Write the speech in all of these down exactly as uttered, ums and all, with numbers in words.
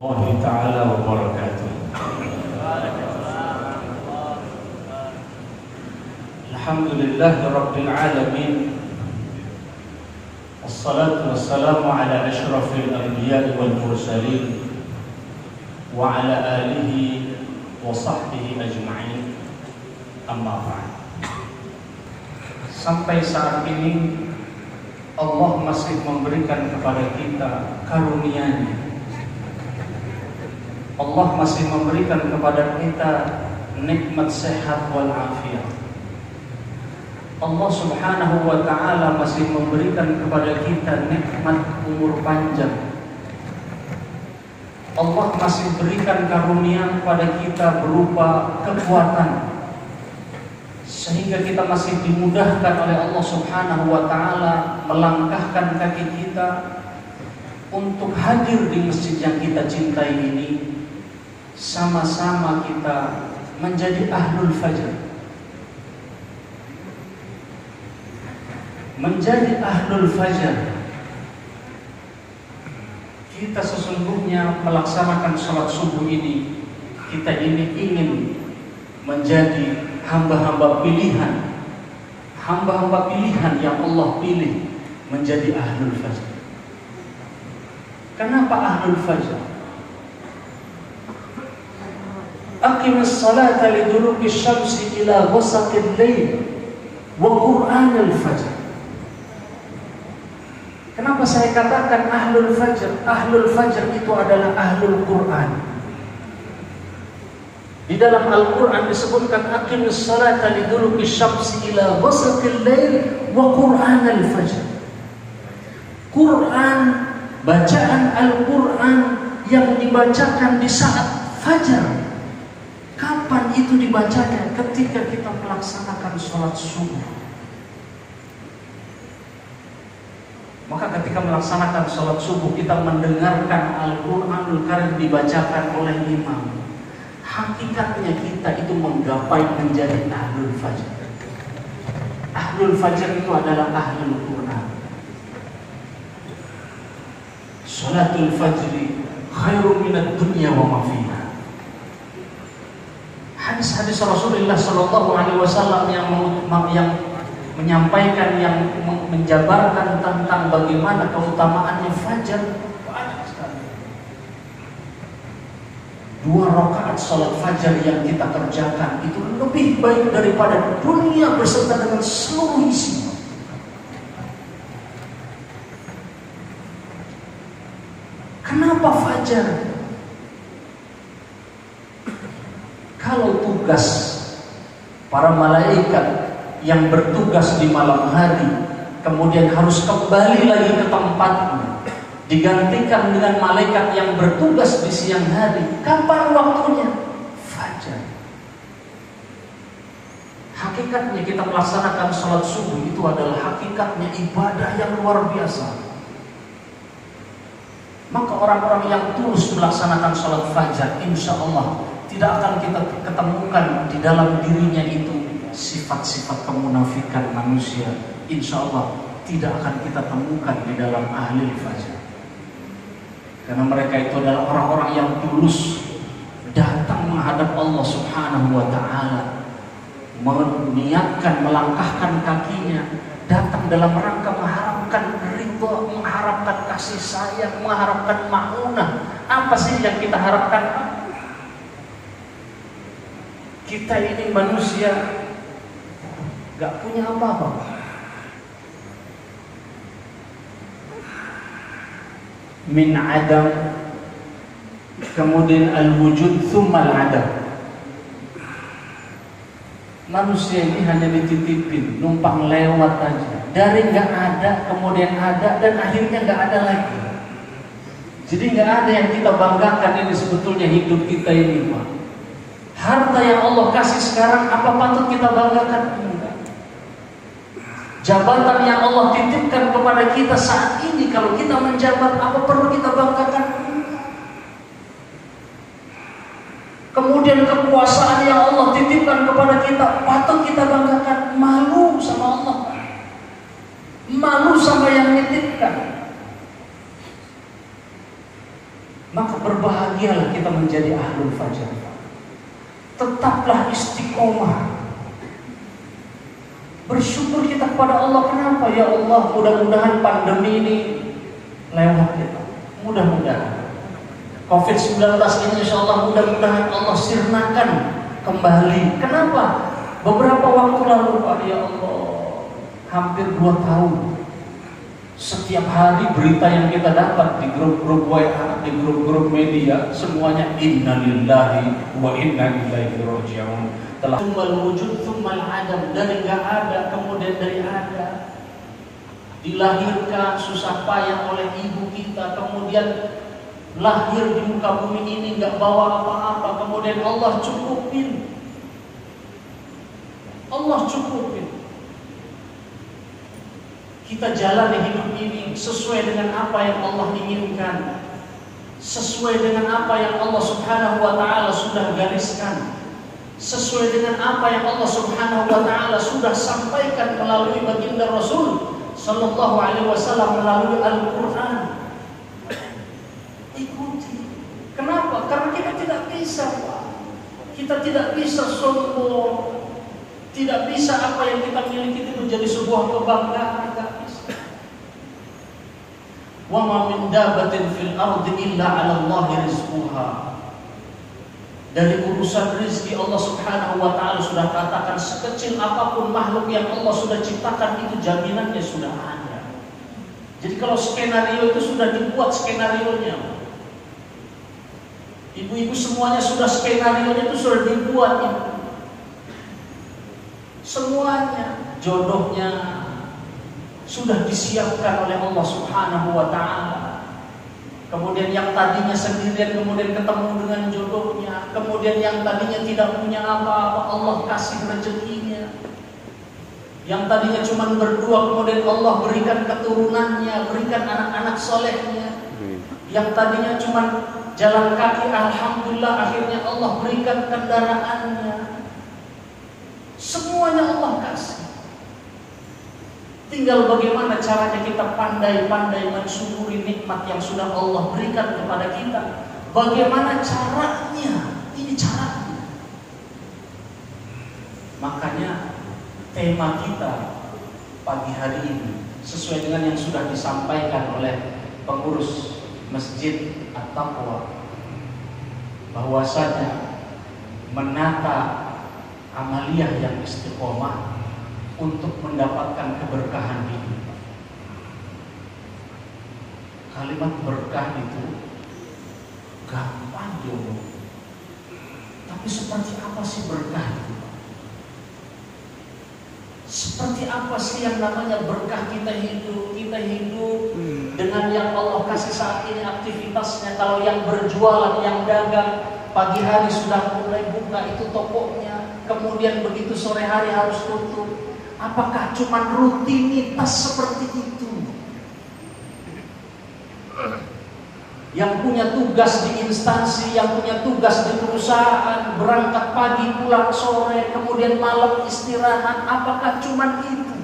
warahmatullahi ta'ala wabarakatuh. Alhamdulillahi rabbil alamin. Assalatu wassalamu ala ashrafil anbiya'i wal mursalin wa ala alihi wa sahbihi ajma'in. Amma ba'd. Sampai saat ini Allah masih memberikan kepada kita karunia-Nya. Allah masih memberikan kepada kita nikmat sehat wal afiat. Allah Subhanahu wa ta'ala masih memberikan kepada kita nikmat umur panjang. Allah masih berikan karunia kepada kita berupa kekuatan, sehingga kita masih dimudahkan oleh Allah Subhanahu wa ta'ala melangkahkan kaki kita untuk hadir di masjid yang kita cintai ini. Sama-sama kita menjadi ahlul fajr. Menjadi ahlul fajr, kita sesungguhnya melaksanakan sholat subuh ini, kita ini ingin menjadi hamba-hamba pilihan, hamba-hamba pilihan yang Allah pilih menjadi ahlul fajr. Kenapa ahlul fajr? Aqimus salata liduluki syamsi ila ghasaqil lail wa qur'anal fajr. Kenapa saya katakan ahlul fajr? Ahlul fajr itu adalah ahlul Quran. Di dalam Al-Quran disebutkan aqimus salata liduluki syamsi ila ghasaqil lail wa qur'anal fajr. Quran, bacaan Al-Quran yang dibacakan di saat fajar. Kapan itu dibacanya? Ketika kita melaksanakan sholat subuh. Maka ketika melaksanakan sholat subuh, kita mendengarkan Al-Quranul Karim dibacakan oleh imam. Hakikatnya kita itu menggapai menjadi ahlul fajr. Ahlul fajr itu adalah ahlul Quran. Sholatul fajri khairun minad dunya wa ma fiha. Hadis-hadis Rasulullah Shallallahu Alaihi Wasallam yang yang menyampaikan, yang menjabarkan tentang bagaimana keutamaannya fajar banyak sekali. Dua rakaat salat fajar yang kita kerjakan itu lebih baik daripada dunia beserta dengan seluruh isinya. Kenapa fajar? Kalau tugas para malaikat yang bertugas di malam hari kemudian harus kembali lagi ke tempatnya, digantikan dengan malaikat yang bertugas di siang hari, kapan waktunya? Fajar. Hakikatnya kita melaksanakan sholat subuh itu adalah hakikatnya ibadah yang luar biasa. Maka orang-orang yang tulus melaksanakan sholat fajar, insya Allah tidak akan kita ketemukan di dalam dirinya itu sifat-sifat kemunafikan manusia. Insya Allah tidak akan kita temukan di dalam ahli fajar. Karena mereka itu adalah orang-orang yang tulus datang menghadap Allah Subhanahu wa ta'ala, meniatkan, melangkahkan kakinya, datang dalam rangka mengharapkan ridha, mengharapkan kasih sayang, mengharapkan ma'unah. Apa sih yang kita harapkan? Kita ini manusia gak punya apa-apa. Min adam, kemudian al-wujud, thumma al-adam. Manusia ini hanya dititipin, numpang lewat aja. Dari gak ada, kemudian ada, dan akhirnya gak ada lagi. Jadi gak ada yang kita banggakan ini sebetulnya hidup kita ini, Pak. Harta yang Allah kasih sekarang, apa patut kita banggakan? Enggak. Jabatan yang Allah titipkan kepada kita saat ini, kalau kita menjabat, apa perlu kita banggakan? Enggak. Kemudian kekuasaan yang Allah titipkan kepada kita, patut kita banggakan? Malu sama Allah, malu sama yang nitipkan. Maka berbahagialah kita menjadi ahlul fajar. Tetaplah istiqomah. Bersyukur kita kepada Allah. Kenapa? Ya Allah, mudah-mudahan pandemi ini lewat kita. Mudah-mudahan covid sembilan belas ini insya Allah mudah-mudahan Allah sirnakan kembali. Kenapa? Beberapa waktu lalu Pak, ya Allah, hampir dua tahun setiap hari berita yang kita dapat di grup-grup W A, di grup-grup media, semuanya innalillahi wa inna ilaihi raji'un. Telah tumbal wujud, tumbal adam, dari nggak ada kemudian dari ada. Dilahirkan susah payah oleh ibu kita, kemudian lahir di muka bumi ini nggak bawa apa-apa, kemudian Allah cukupin, Allah cukupin. Kita jalani hidup ini sesuai dengan apa yang Allah inginkan, sesuai dengan apa yang Allah Subhanahu wa Ta'ala sudah gariskan, sesuai dengan apa yang Allah Subhanahu wa Ta'ala sudah sampaikan melalui baginda Rasul Sallallahu Alaihi Wasallam melalui Al-Quran. Ikuti. Kenapa? Karena kita tidak bisa, Pak. Kita tidak bisa sombong. Tidak bisa apa yang kita miliki itu menjadi sebuah kebanggaan. Tidak bisa. Wa ma min dabatin fil ardi illa 'ala Allahi rizquha. Dari urusan rezeki Allah Subhanahu wa Ta'ala sudah katakan, sekecil apapun makhluk yang Allah sudah ciptakan itu jaminannya sudah ada. Jadi kalau skenario itu sudah dibuat skenarionya, ibu-ibu semuanya sudah skenarionya itu sudah dibuat itu. Semuanya, jodohnya sudah disiapkan oleh Allah Subhanahu wa Ta'ala. Kemudian yang tadinya sendirian kemudian ketemu dengan jodohnya. Kemudian yang tadinya tidak punya apa-apa, Allah kasih rezekinya. Yang tadinya cuma berdua, kemudian Allah berikan keturunannya, berikan anak-anak solehnya. Yang tadinya cuma jalan kaki, alhamdulillah akhirnya Allah berikan kendaraannya. Semuanya Allah kasih. Tinggal bagaimana caranya kita pandai-pandai mensyukuri nikmat yang sudah Allah berikan kepada kita. Bagaimana caranya? Ini caranya. Makanya tema kita pagi hari ini sesuai dengan yang sudah disampaikan oleh pengurus Masjid At-Taqwa, bahwasanya menata amaliyah yang istiqomah untuk mendapatkan keberkahan hidup. Kalimat berkah itu gampang diomong, tapi seperti apa sih berkah itu? Seperti apa sih yang namanya berkah kita hidup? Kita hidup hmm. dengan yang Allah kasih saat ini aktivitasnya. Kalau yang berjualan, yang dagang, pagi hari sudah mulai buka itu tokonya, kemudian begitu sore hari harus tutup. Apakah cuma rutinitas seperti itu? Yang punya tugas di instansi, yang punya tugas di perusahaan, berangkat pagi pulang sore, kemudian malam istirahat, apakah cuma itu?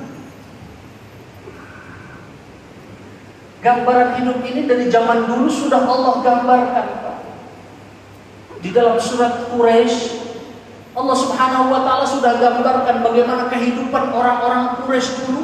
Gambaran hidup ini dari zaman dulu sudah Allah gambarkan. Di dalam surat Quraisy, Allah Subhanahu wa Ta'ala sudah gambarkan bagaimana kehidupan orang-orang Quraisy dulu.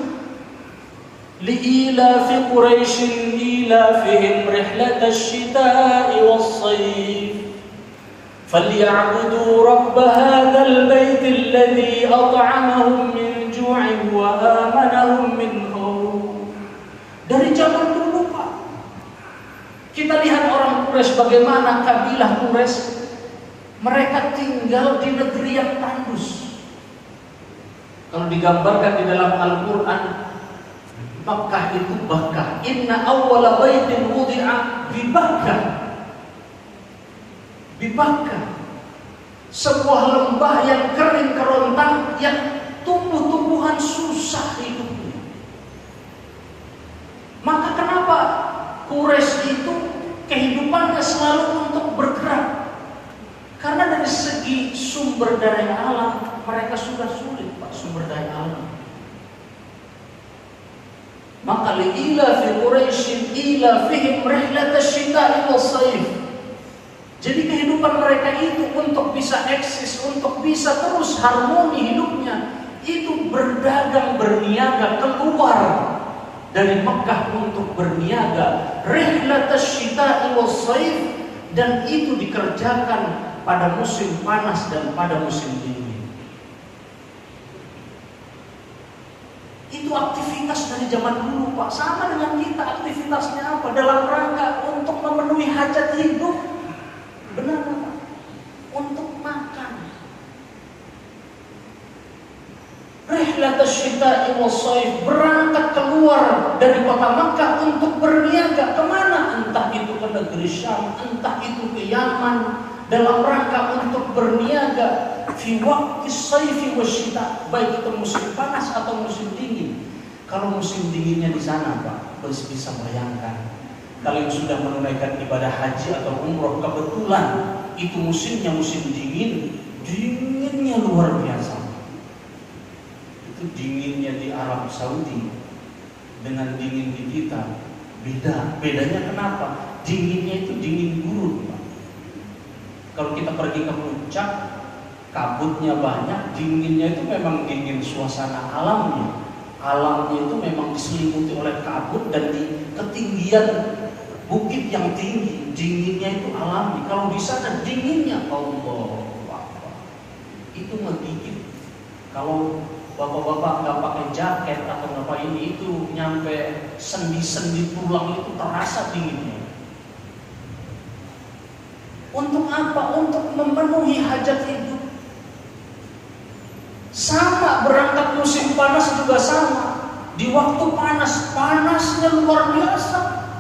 Li'ilafi Quraisyin ilafihim rihlatash shita'i was-sayf falya'budu rabb hadzal baitil ladzi at'amahum min ju'in wa amanahum min khawf. Dari zaman dulu, Pak, kita lihat orang Quraisy, bagaimana kabilah Quraisy. Mereka tinggal di negeri yang tandus. Kalau digambarkan di dalam Al-Quran, Makkah itu Bakkah. Inna awwala baitin wudi'a bi Bakkah. Bi Bakkah. Sebuah lembah yang kering kerontang, yang tumbuh-tumbuhan susah hidupnya. Maka kenapa Quraisy itu kehidupannya selalu untuk bergerak? Karena dari segi sumber daya alam mereka sudah sulit, Pak, sumber daya alam. Maka li'ilafi Quraisyin ilafihim rihlatash shita'i was-sayf Jadi kehidupan mereka itu untuk bisa eksis, untuk bisa terus harmoni hidupnya, itu berdagang, berniaga, keluar dari Mekah untuk berniaga. Rihlatasy syita'i was-shaif, dan itu dikerjakan pada musim panas dan pada musim dingin. Itu aktivitas dari zaman dulu, Pak. Sama dengan kita, aktivitasnya apa? Dalam rangka untuk memenuhi hajat hidup. Benar, Pak? Untuk makan. Rihlatasy syita'i was-shaif, berangkat keluar dari kota Makkah untuk berniaga. Kemana? Entah itu ke negeri Syam, entah itu ke Yaman, dalam rangka untuk berniaga fi waqti shayfi wasyita, baik itu musim panas atau musim dingin. Kalau musim dinginnya di sana, Pak, harus bisa bayangkan. Kalian sudah menunaikan ibadah haji atau umroh, kebetulan itu musimnya musim dingin, dinginnya luar biasa. Itu dinginnya di Arab Saudi dengan dingin di kita beda. Bedanya kenapa? Dinginnya itu dingin gurun, Pak. Kalau kita pergi ke puncak, kabutnya banyak, dinginnya itu memang dingin suasana alamnya. Alamnya itu memang diselimuti oleh kabut, dan di ketinggian bukit yang tinggi, dinginnya itu alami. Kalau di sana dinginnya Allah, itu menggigit. Kalau bapak-bapak nggak pakai jaket atau apa ini, itu nyampe sendi-sendi tulang itu terasa dinginnya. Untuk apa? Untuk memenuhi hajat hidup. Sama, berangkat musim panas juga sama. Di waktu panas, panasnya luar biasa.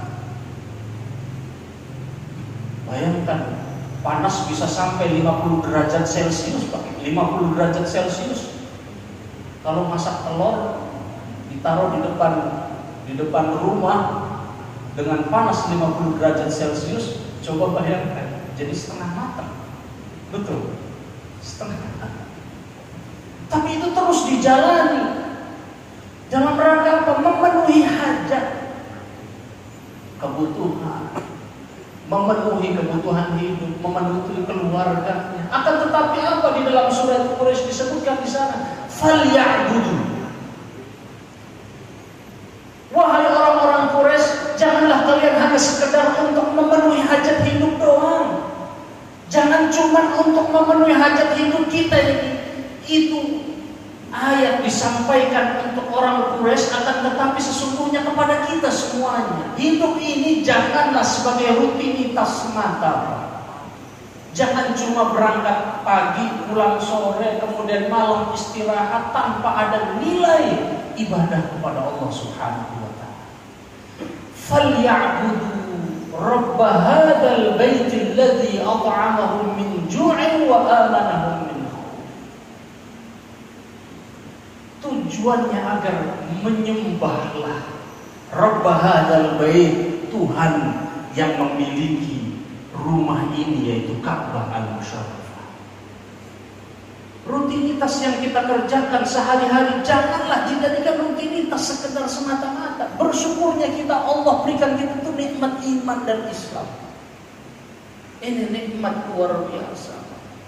Bayangkan, panas bisa sampai lima puluh derajat Celcius, Pak. lima puluh derajat Celcius. Kalau masak telur ditaruh di depan di depan rumah dengan panas lima puluh derajat Celcius, coba bayangkan, jadi setengah matang. Betul, setengah matang. Tapi itu terus dijalani dalam rangka apa? Memenuhi hajat, kebutuhan, memenuhi kebutuhan hidup, memenuhi keluarganya. Akan tetapi apa di dalam surat Quraisy disebutkan di sana? Falyabudu. Wahai orang-orang Quraisy, janganlah kalian hanya sekedar untuk memenuhi hajat hidup doang. Jangan cuma untuk memenuhi hajat hidup kita ini. Itu ayat disampaikan untuk orang Quraisy, akan tetapi sesungguhnya kepada kita semuanya. Hidup ini janganlah sebagai rutinitas semata. Jangan cuma berangkat pagi, pulang sore, kemudian malam istirahat tanpa ada nilai ibadah kepada Allah Subhanahu wa taala. Falyabudu rabb hadzal baitil ladzi at'amahum min ju'in wa amanahum min khauf. Tujuannya agar menyembahlah rabb hadzal bait, Tuhan yang memiliki rumah ini, yaitu Ka'bah al-Musyarrafah. Rutinitas yang kita kerjakan sehari-hari janganlah dijadikan rutinitas sekedar semata-mata. Bersyukurnya kita, Allah berikan kita itu nikmat iman dan Islam. Ini nikmat luar biasa.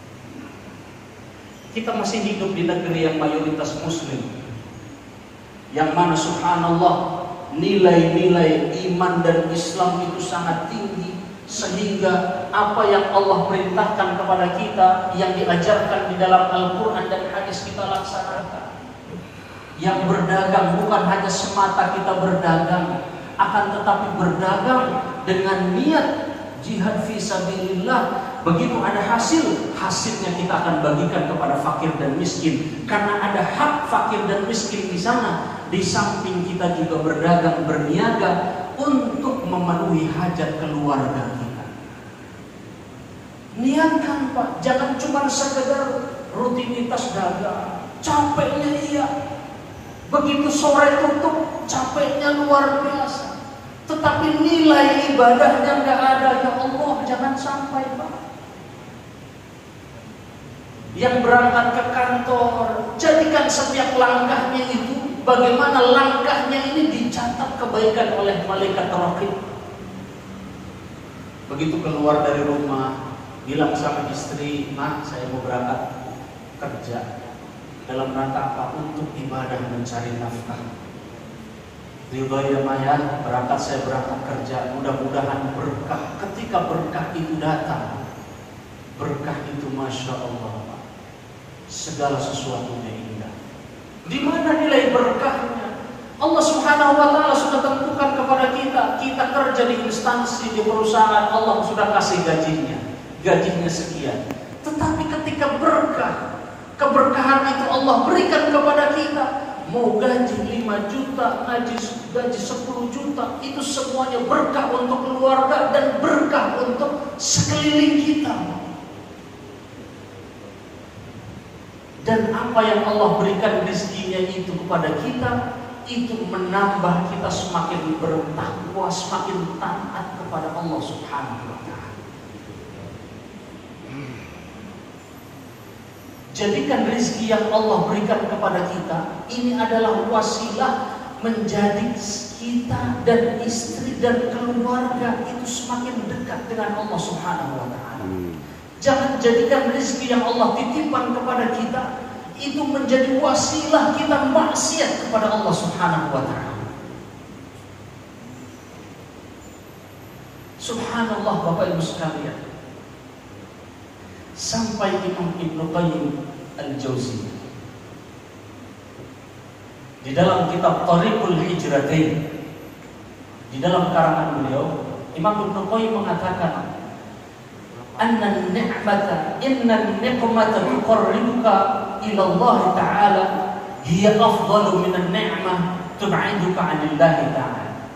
Kita masih hidup di negeri yang mayoritas Muslim, yang mana subhanallah nilai-nilai iman dan Islam itu sangat tinggi. Sehingga apa yang Allah perintahkan kepada kita, yang diajarkan di dalam Al-Quran dan hadis, kita laksanakan. Yang berdagang bukan hanya semata kita berdagang, akan tetapi berdagang dengan niat jihad fi sabilillah. Begitu ada hasil, hasilnya kita akan bagikan kepada fakir dan miskin. Karena ada hak fakir dan miskin di sana. Di samping kita juga berdagang, berniaga untuk memenuhi hajat keluarga kita. Niatkan, Pak, jangan cuma sekedar rutinitas dagang. Capeknya iya, begitu sore tutup, capeknya luar biasa. Tetapi nilai ibadahnya nggak ada. Ya Allah, jangan sampai, Pak. Yang berangkat ke kantor, jadikan setiap langkahnya itu, bagaimana langkahnya ini dicatat kebaikan oleh malaikat raqib. Begitu keluar dari rumah, bilang sama istri, "Mak, saya mau berangkat kerja." Dalam rangka apa? Untuk ibadah mencari nafkah. Ridho ya Maya, berangkat saya berangkat kerja, mudah-mudahan berkah. Ketika berkah itu datang, berkah itu Masya Allah, segala sesuatunya indah. Di mana nilai berkahnya? Allah Subhanahu wa Ta'ala sudah tentukan kepada kita. Kita kerja di instansi, di perusahaan, Allah sudah kasih gajinya, gajinya sekian. Tetapi ketika berkah, keberkahan itu Allah berikan kepada kita. Mau gaji lima juta, gaji, gaji sepuluh juta, itu semuanya berkah untuk keluarga dan berkah untuk sekeliling kita. Dan apa yang Allah berikan rezekinya itu kepada kita, itu menambah kita semakin bertakwa, semakin taat kepada Allah Subhanahu wa Ta'ala. Jadikan rezeki yang Allah berikan kepada kita ini adalah wasilah menjadi kita dan istri dan keluarga itu semakin dekat dengan Allah Subhanahu wa Ta'ala. Jangan jadikan rezeki yang Allah titipkan kepada kita itu menjadi wasilah kita maksiat kepada Allah Subhanahu wa Ta'ala. Subhanallah Bapak Ibu sekalian. Sampai Imam Ibnu Qayyim Al-Jauziyah di dalam kitab Thariqul Hijratain, di dalam karangan beliau, Imam Ibnu Qayyim mengatakan, "Anna ni'mata inna ni'mata tuqarribuka ila Allah Ta'ala hiya afdalu min an-ni'mah tub'iduka 'anillahi Ta'ala."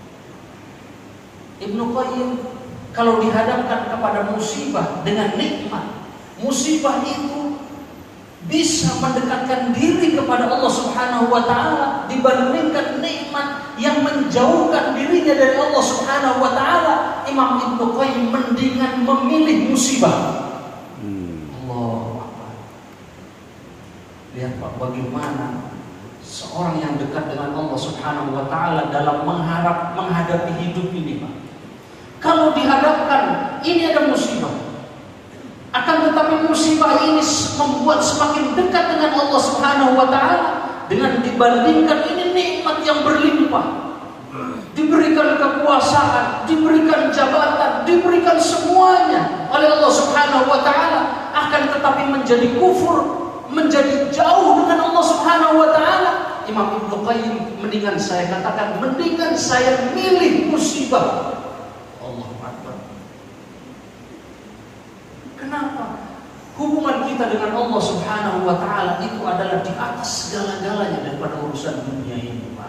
Ibnu Qayyim kalau dihadapkan kepada musibah dengan nikmat, musibah itu bisa mendekatkan diri kepada Allah Subhanahu wa Ta'ala dibandingkan nikmat yang menjauhkan dirinya dari Allah Subhanahu wa Ta'ala. Imam Ibnu Qayyim mendingan memilih musibah. Hmm. Allah Akbar. Lihat Pak, bagaimana seorang yang dekat dengan Allah Subhanahu wa Ta'ala dalam mengharap menghadapi hidup ini, Pak. Kalau dihadapkan ini ada musibah, akan tetapi musibah ini membuat semakin dekat dengan Allah Subhanahu wa Ta'ala dengan dibandingkan ini nikmat yang berlimpah, diberikan kekuasaan, diberikan jabatan, diberikan semuanya oleh Allah Subhanahu wa Ta'ala, akan tetapi menjadi kufur, menjadi jauh dengan Allah Subhanahu wa Ta'ala. Imam Ibnu Qayyim mendingan saya katakan, mendingan saya milih musibah. Kenapa? Hubungan kita dengan Allah Subhanahu wa Ta'ala itu adalah di atas segala-galanya daripada urusan dunia ini, Pak.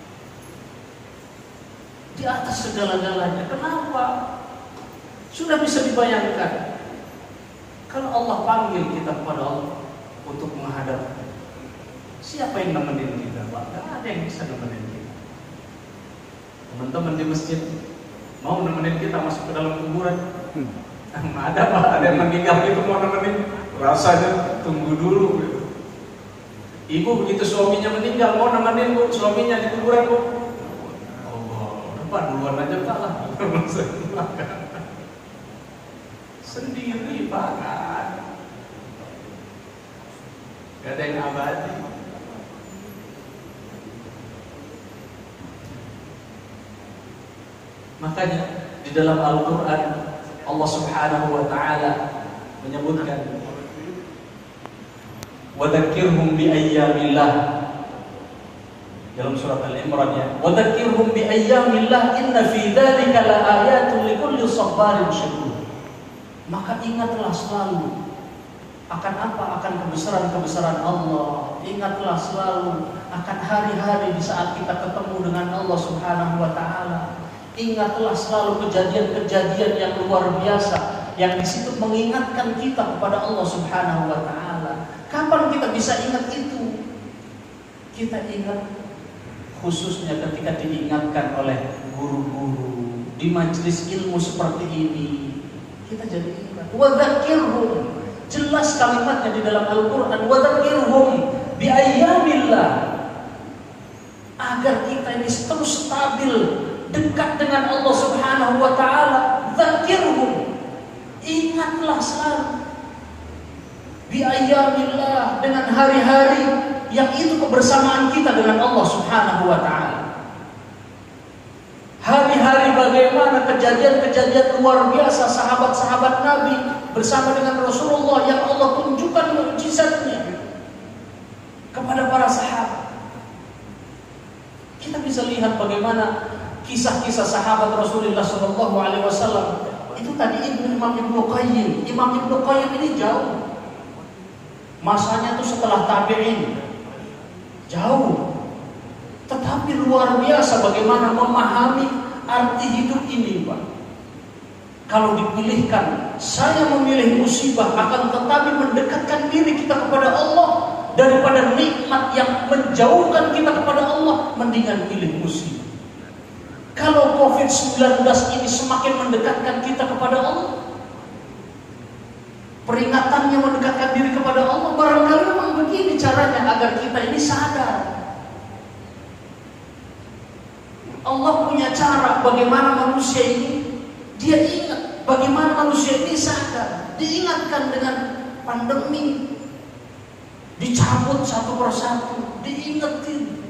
Di atas segala-galanya. Kenapa? Sudah bisa dibayangkan kalau Allah panggil kita kepada Allah untuk menghadap, siapa yang nemenin kita, Pak? Tidak ada yang bisa nemenin kita. Teman-teman di masjid mau nemenin kita masuk ke dalam kuburan? Hmm. Ada Pak, ada yang meninggal gitu mau nemenin, rasanya tunggu dulu gitu. Ibu begitu suaminya meninggal mau nemenin Bu, suaminya di kuburan Bu. Oh, Pak duluan aja Pak lah. Sendiri Pak, gak ada yang abadi. Makanya di dalam Al-Quran Allah Subhanahu wa Ta'ala menyebutkan, "Wa dzakkirhum bi ayyamillah." Dalam surat Al-Imran ya, "Wa dzakkirhum bi ayyamillah inna fi dzalika laayatul likulli sabarin syakur." Maka ingatlah selalu akan apa? Akan kebesaran-kebesaran Allah. Ingatlah selalu akan hari-hari di saat kita ketemu dengan Allah Subhanahu wa Ta'ala. Ingatlah selalu kejadian-kejadian yang luar biasa yang di situ mengingatkan kita kepada Allah Subhanahu wa Ta'ala. Kapan kita bisa ingat itu? Kita ingat khususnya ketika diingatkan oleh guru-guru di majelis ilmu seperti ini. Kita jadi ingat. Wa dzakirhum, jelas kalimatnya di dalam Al-Qur'an, wa dzakirhum bi ayyamillah, agar kita ini terus stabil dekat dengan Allah Subhanahu wa Ta'ala. Dzakirhum, Ingatlah selalu bi ayyamillah, dengan hari-hari yang itu kebersamaan kita dengan Allah Subhanahu wa taala. Hari-hari bagaimana kejadian-kejadian luar biasa sahabat-sahabat Nabi bersama dengan Rasulullah yang Allah tunjukkan mukjizatnya kepada para sahabat. Kita bisa lihat bagaimana kisah-kisah sahabat Rasulullah shallallahu alaihi wasallam. Itu tadi Imam Ibnu Qayyim. Imam Ibnu Qayyim ini jauh. Masanya itu setelah tabi'in. Jauh. Tetapi luar biasa bagaimana memahami arti hidup ini, Pak. Kalau dipilihkan, saya memilih musibah akan tetapi mendekatkan diri kita kepada Allah daripada nikmat yang menjauhkan kita kepada Allah, mendingan pilih musibah. Kalau covid sembilan belas ini semakin mendekatkan kita kepada Allah, peringatannya mendekatkan diri kepada Allah, barangkali memang begini caranya agar kita ini sadar. Allah punya cara bagaimana manusia ini dia ingat, bagaimana manusia ini sadar. Diingatkan dengan pandemi, dicabut satu persatu, diingetin.